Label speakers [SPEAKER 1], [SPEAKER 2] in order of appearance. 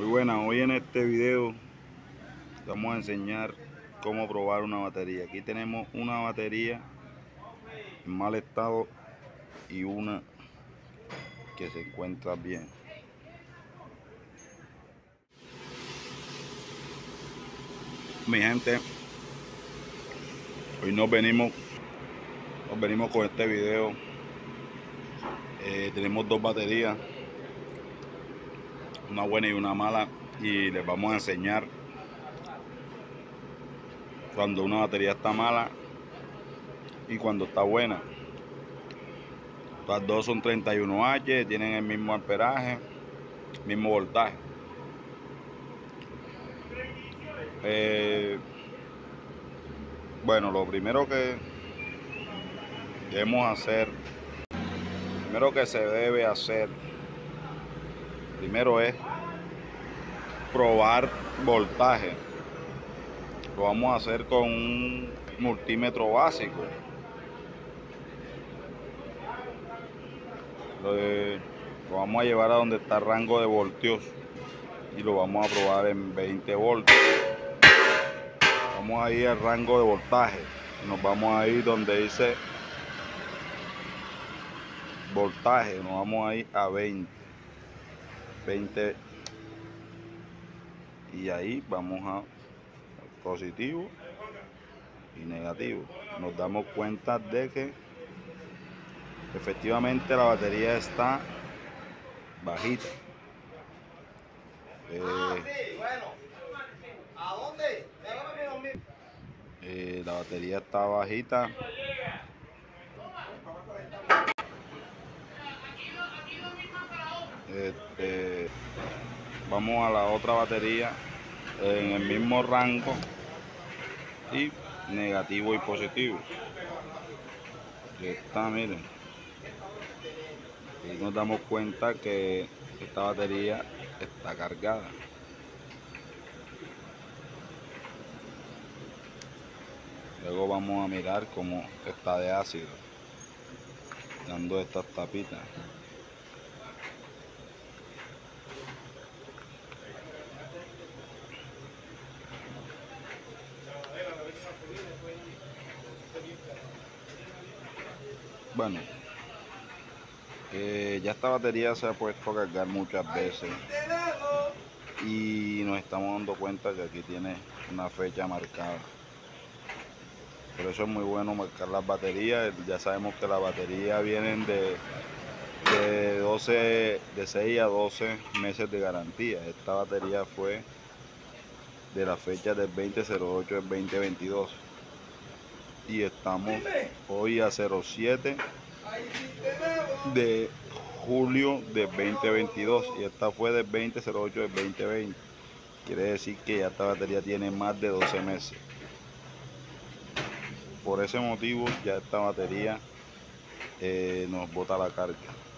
[SPEAKER 1] Muy buena, hoy en este video vamos a enseñar cómo probar una batería. Aquí tenemos una batería en mal estado y una que se encuentra bien. Mi gente, hoy nos venimos con este video. Tenemos dos baterías, una buena y una mala, y les vamos a enseñar cuando una batería está mala y cuando está buena. Las dos son 31H, tienen el mismo amperaje, mismo voltaje. Bueno, lo primero que debemos hacer, se debe hacer, primero es probar voltaje. Lo vamos a hacer con un multímetro básico. Lo vamos a llevar a donde está el rango de voltios y lo vamos a probar en 20 voltios. Vamos a ir al rango de voltaje. Nos vamos a ir donde dice voltaje. Nos vamos a ir a 20. Y ahí vamos a positivo y negativo. Nos damos cuenta de que efectivamente la batería está bajita. La batería está bajita. Vamos a la otra batería en el mismo rango y negativo y positivo. Aquí está, miren. Y nos damos cuenta que esta batería está cargada. Luego vamos a mirar cómo está de ácido, dando estas tapitas. Bueno, ya esta batería se ha puesto a cargar muchas veces y nos estamos dando cuenta que aquí tiene una fecha marcada. Por eso es muy bueno marcar las baterías. Ya sabemos que las baterías vienen de 6 a 12 meses de garantía. Esta batería fue de la fecha del 2008 del 2022 y estamos hoy a 07 de julio del 2022 y esta fue del 2008 del 2020. Quiere decir que ya esta batería tiene más de 12 meses. Por ese motivo ya esta batería nos bota la carga.